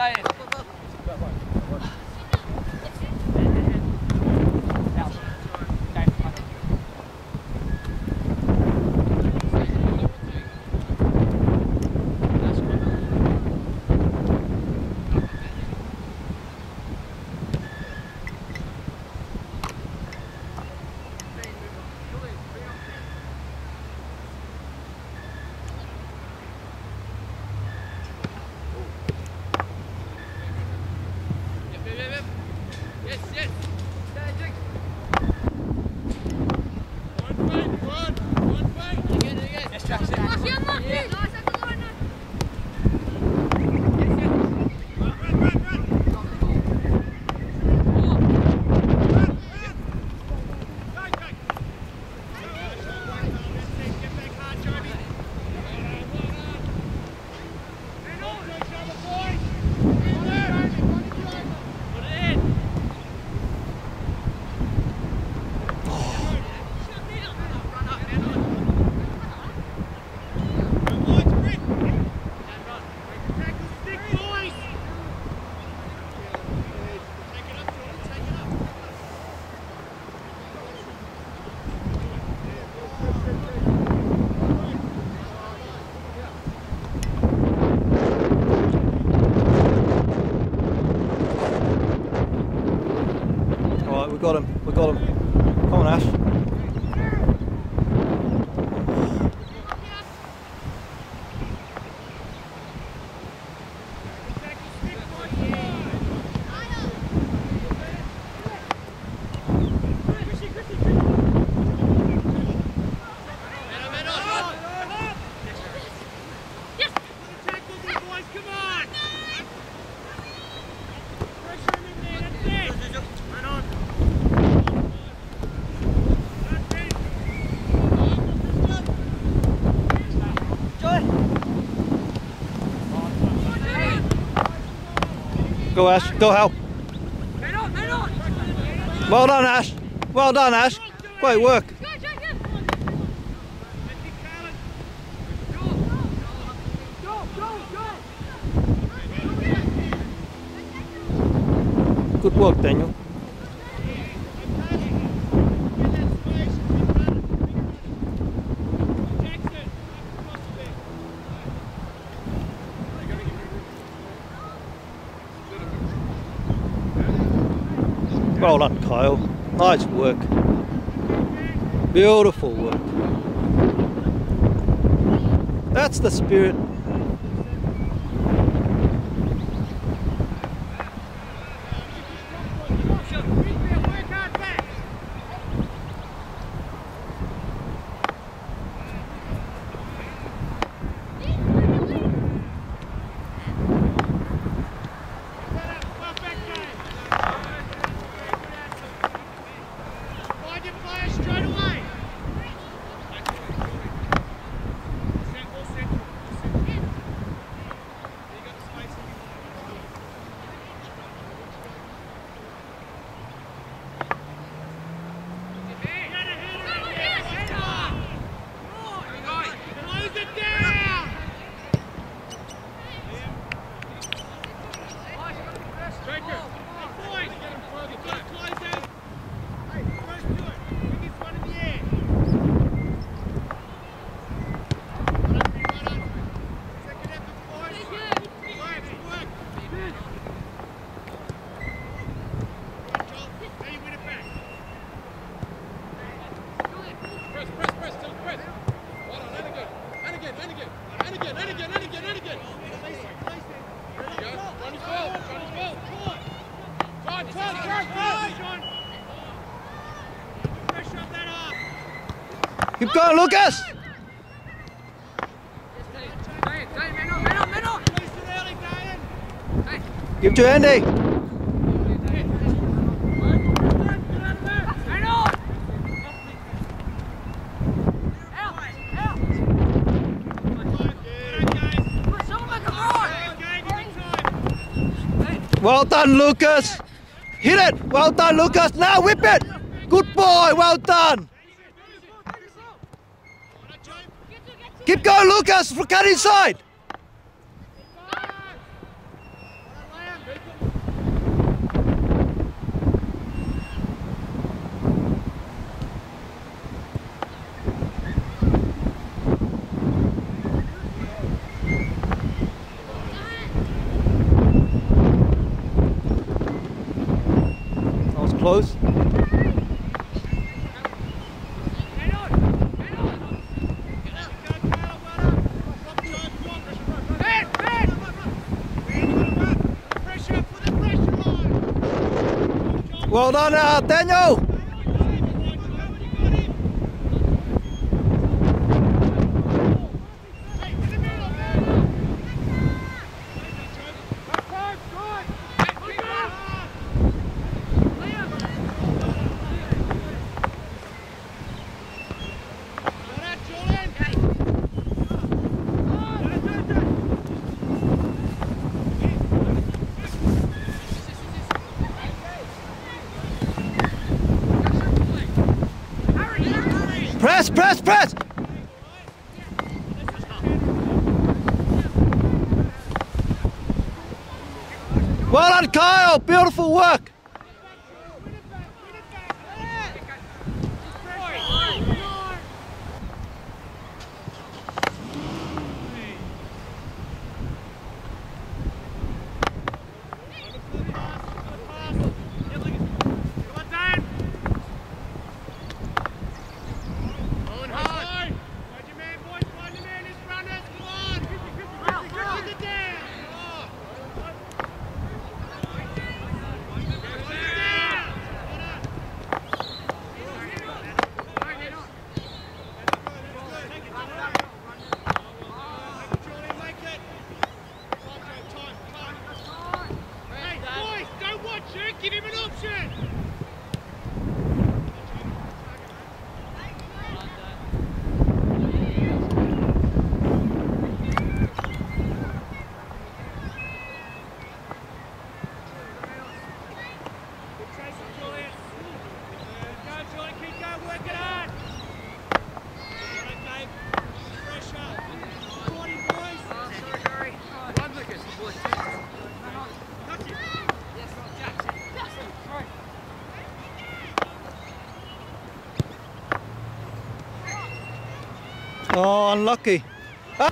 We got him. Come on, Ash. Go Ash, go help. Well done Ash, well done Ash, great work. Good work Daniel. Well done, Kyle. Nice work. Beautiful work. That's the spirit. Keep going, Lucas! Give it to Andy! Well done, Lucas! Hit it! Well done, Lucas! Now whip it! Good boy! Well done! Keep going, Lucas! Cut inside! close. Well done, Daniel! Press, press, press! Well done, Kyle! Beautiful work! Give him an option! Oh, unlucky. Ah.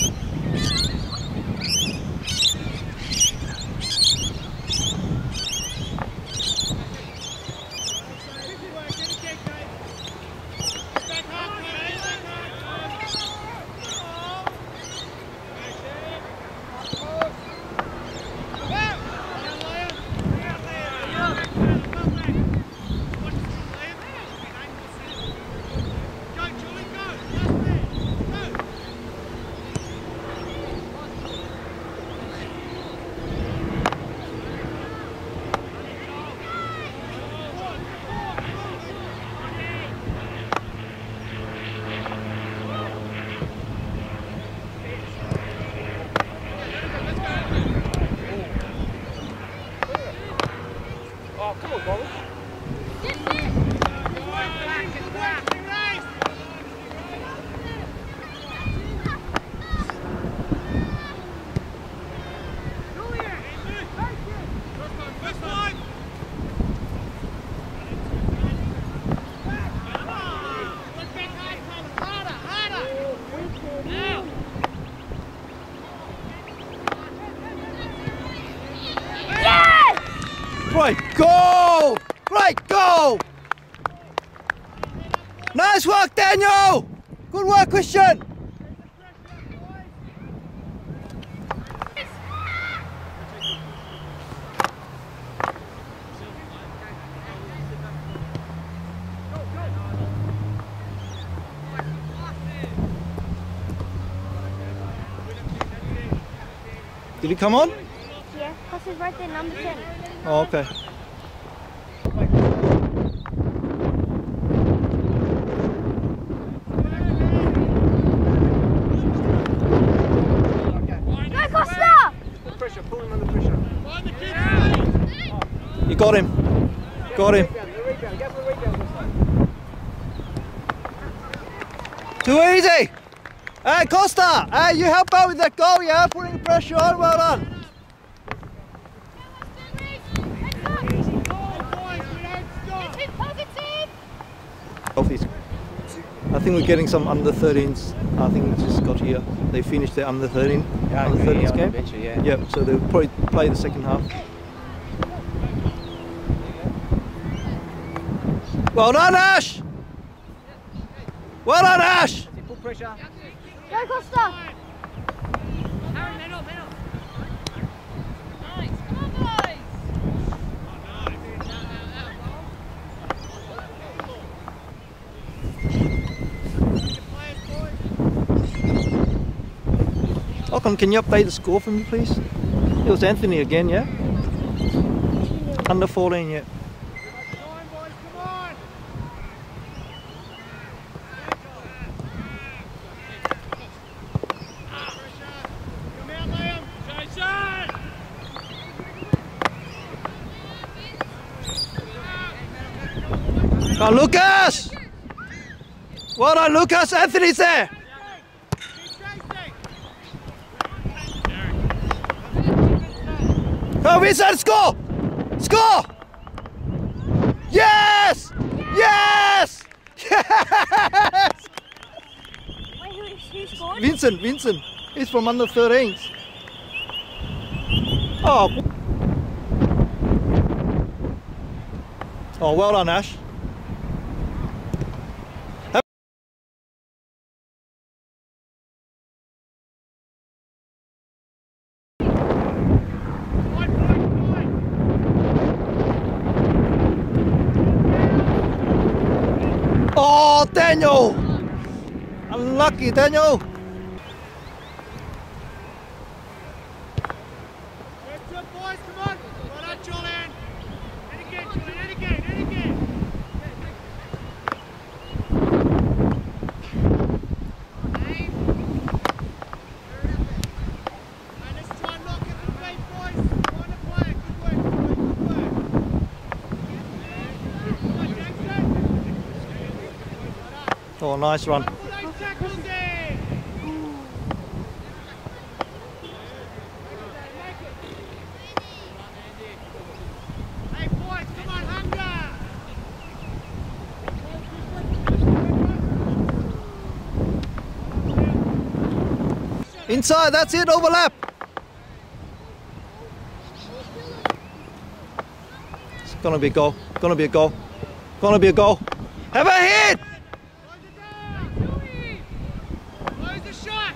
Come on, Boris. Great goal! Great goal! Nice work, Daniel! Good work, Christian! Did he come on? Yeah, because he's right there, number 10. Oh, okay. Go, Costa! Pressure, pull him under pressure. You got him. Got him. Too easy. Hey, Costa. Hey, you help out with that goal, yeah? Putting pressure on. Well done. I think we're getting some under 13s. I think we just got here. They finished their under 13. Under 13s game. Bencher, yeah. Yep. So they'll probably play the second half. Well done, Ash! Well done, Ash! Full pressure. Go Costa! Lachlan, can you update the score for me, please? It was Anthony again, yeah? Under 14, yeah. Come on, Lucas! Well done, Lucas! Anthony's there! Come on, Vincent, score! Score! Yes! Yes! Yes! Wait, who scored? Vincent. He's from under 13s. Oh. Oh, well done, Ash. Oh, Daniel! Unlucky, Daniel! Boys, come on! Well done, Julian! And again, Julian, and again! And let's try and lock it the feet, boys! Find a player, good work! Come on, Jackson! Oh, nice run. Inside, that's it, overlap. It's gonna be a goal, gonna be a goal, gonna be a goal. Have a hit! Close the shot!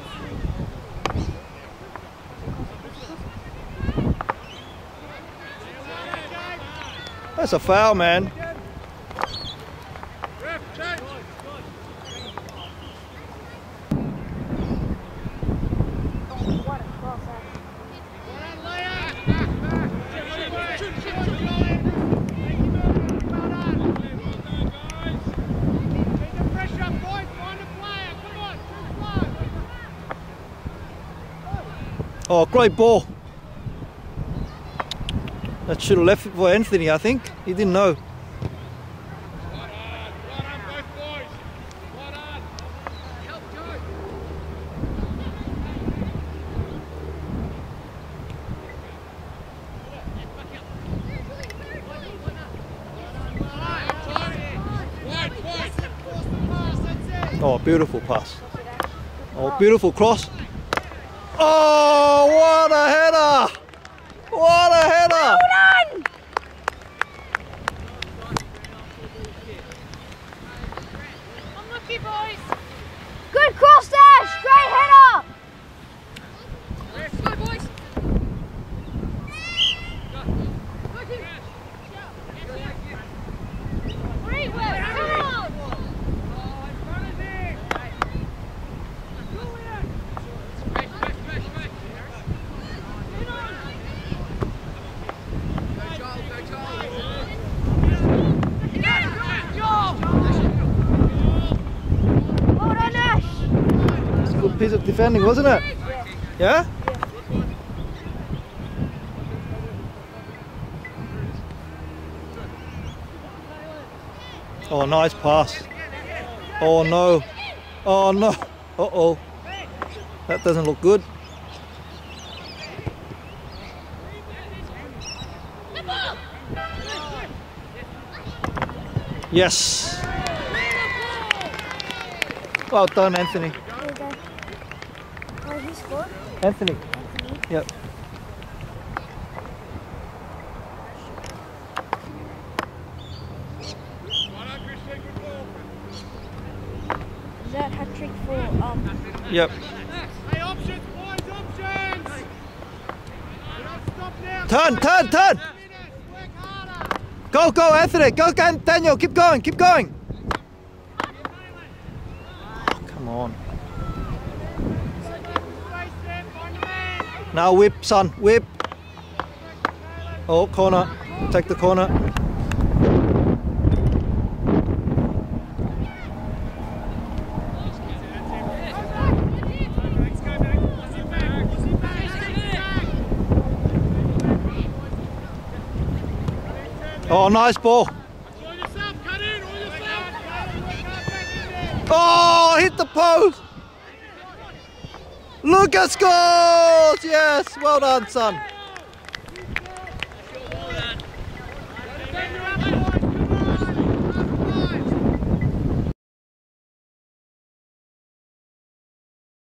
That's a foul, man. Oh, great ball. That should have left it for Anthony, I think. He didn't know. Oh, beautiful pass. Oh, beautiful cross. Oh, what a header! What a header! Well done! Unlucky, boys! Good cross, Dash! Great header! Let's go, boys! Great work! Come on! Well done, Ash! It's a good piece of defending, wasn't it? Yeah? Oh, nice pass. Oh no. Oh no. Uh-oh. That doesn't look good. Yes. Well done, Anthony. There you go. Oh, who scored? Anthony. Yep. Well done, Yep. Hey, options, boys, options! We don't stop now. Turn, turn, turn! Work harder. Go, go, Anthony. Go, Daniel. Keep going, keep going. Oh, come on. Space there, find the man. Now whip, son. Whip. Oh, corner. Take the corner. Oh, nice ball. All yourself, cut in, all yourself. Oh, hit the post. Lucas scores. Yes, well done, son.